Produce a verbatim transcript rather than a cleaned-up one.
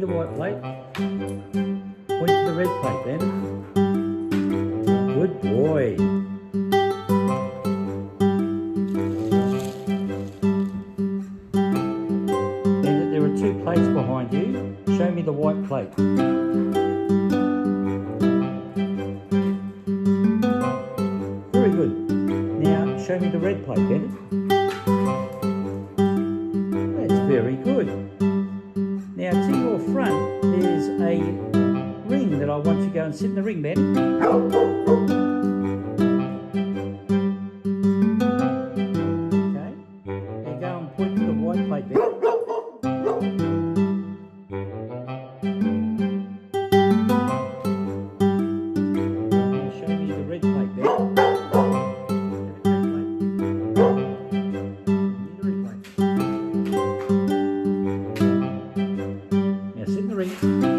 the white plate. Point to the red plate, Bandit. Good boy. Bandit, there are two plates behind you. Show me the white plate. Very good. Now show me the red plate, Bandit. That's very good. Now to your front, there's a ring that I want you to go and sit in the ring, Bandit. Okay. Now go and point to the white plate, Bandit. Now show me the red plate, Bandit. Now sit in the ring.